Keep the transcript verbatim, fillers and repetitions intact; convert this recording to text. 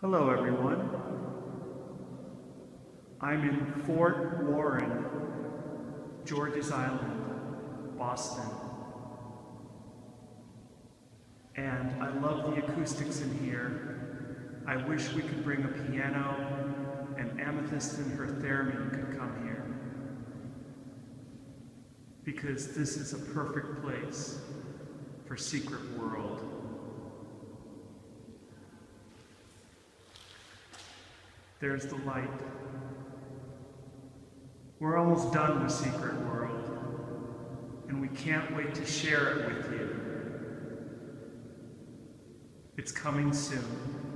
Hello everyone. I'm in Fort Warren, George's Island, Boston. And I love the acoustics in here. I wish we could bring a piano and Améthyste and her theremin could come here. Because this is a perfect place for Secret World. There's the light. We're almost done with Secret World, and we can't wait to share it with you. It's coming soon.